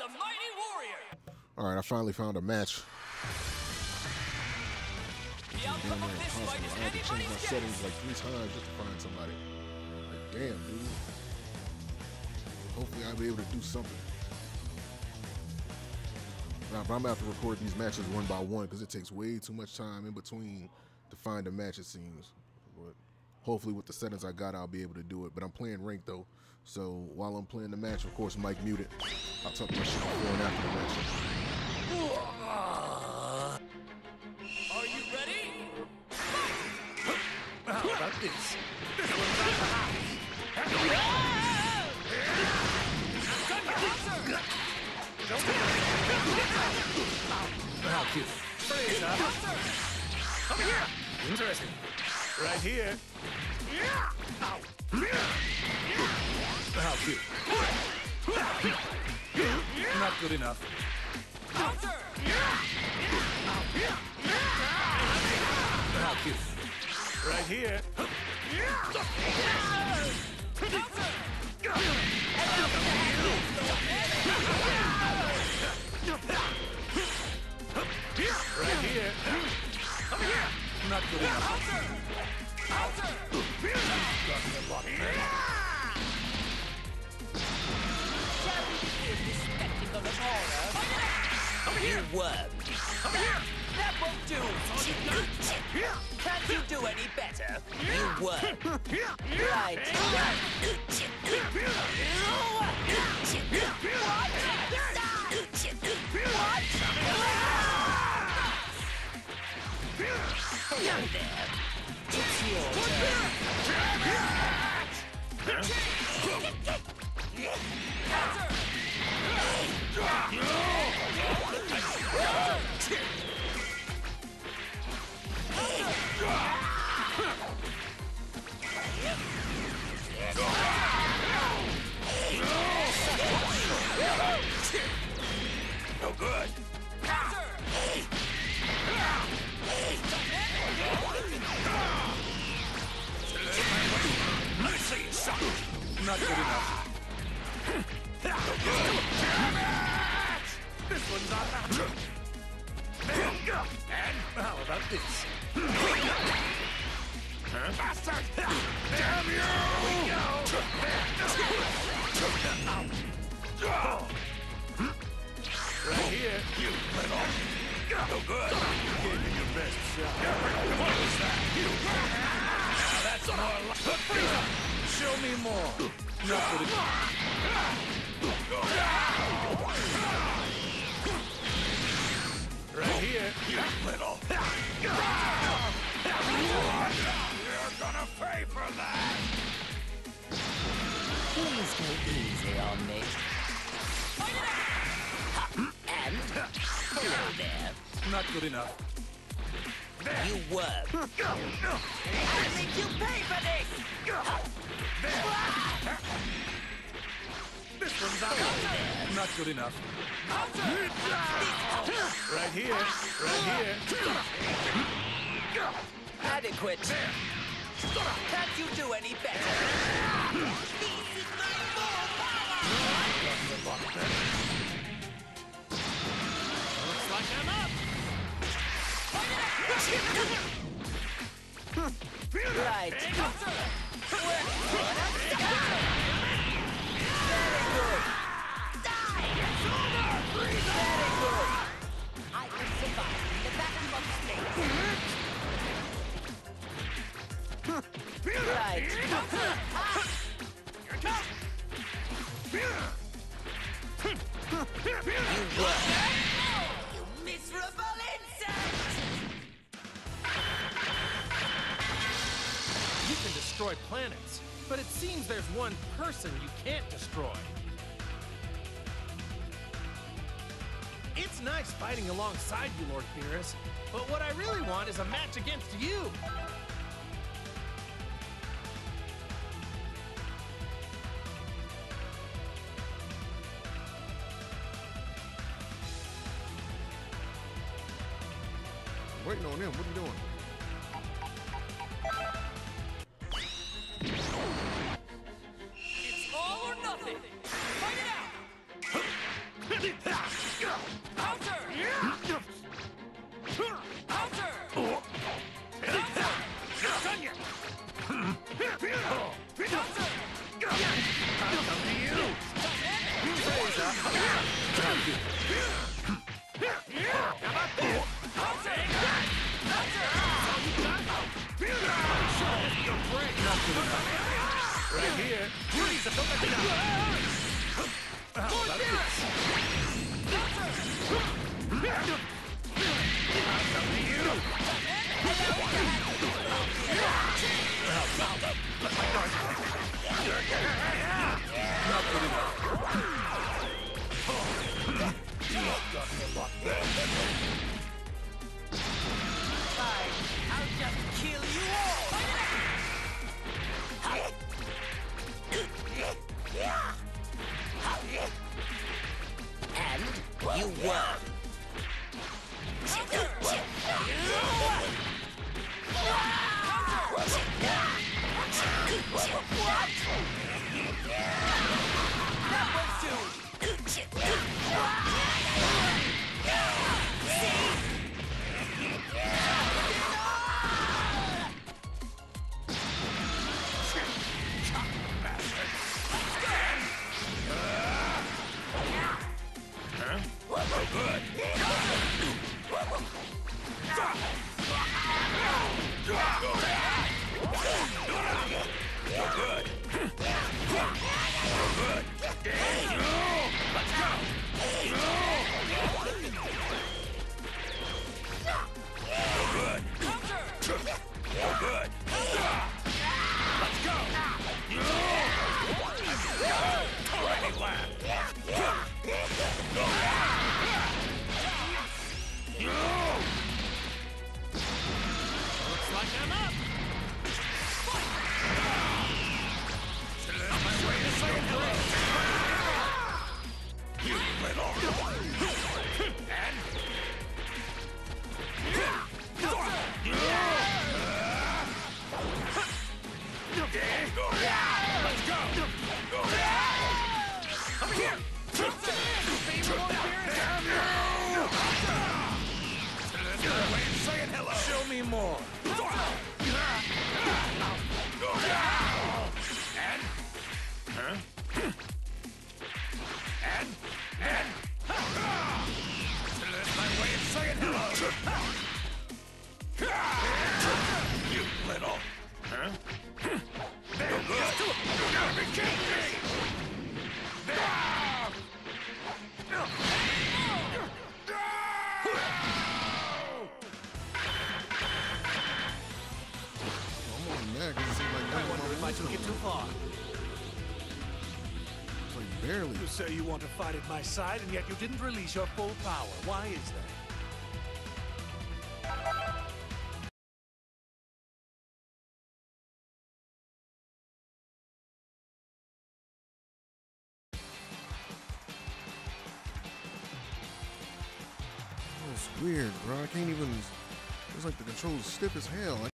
a mighty warrior. All right, I finally found a match. The outcome of this fight is I had to change my anybody's settings guess. like 3 times just to find somebody. Like, damn, dude. Hopefully I'll be able to do something. Nah, but I'm about to record these matches one by one because it takes way too much time in between to find a match, it seems. But hopefully with the settings I got, I'll be able to do it. But I'm playing ranked though. So while I'm playing the match, of course, mic muted. I'll talk my shit before and after the match. Are you ready? How about this? How cute. Freeze up. Come here. Interesting. Right here. How cute. Not good enough. Counter! How cute. Right here. Right here. Not good enough. Shall we begin this spectacle of horror? You worm. That won't do. Can't you do any better? You worm. Right. Hello there. It's your No good. Let me see you suck. Not good enough. No good. Damn it! This one's not natural. And how about this? Bastard! Damn you! Right here. You little. No good. You gave me your best shot. What was that? Now that's more like... Show me more. Not good enough. Right here. You little. You're gonna pay for that. Please go easy on me. And hello there. Not good enough. You worm. I'll make you pay for this. This one's out. Not good enough. Right here. Right here. Adequate. Can't you do any better? This is my more power. Looks like I'm up. Right. Very good. Very good. I will survive the battle of space. Right. You work. You miserable insect! You can destroy planets, but it seems there's one person you can't destroy. It's nice fighting alongside you, Lord Beerus, but what I really want is a match against you. Waiting on them. What are you doing? It's all or nothing. Fight it out. Right here. Freeze! Don't let me down. Fine, I'll just kill you all. And you won. That won't do. Looks like I'm up. You little. Let's go. Over here. Wait, saying hello. Show me more. That's my way of saying hello. You little. There you gotta be kidding me. I'm on mad because it seems like I wonder if I took it too far. It's like barely. You say you want to fight at my side, and yet you didn't release your full power. Why is that? Oh, it's weird, bro. I can't even. It's like the controls stiff as hell.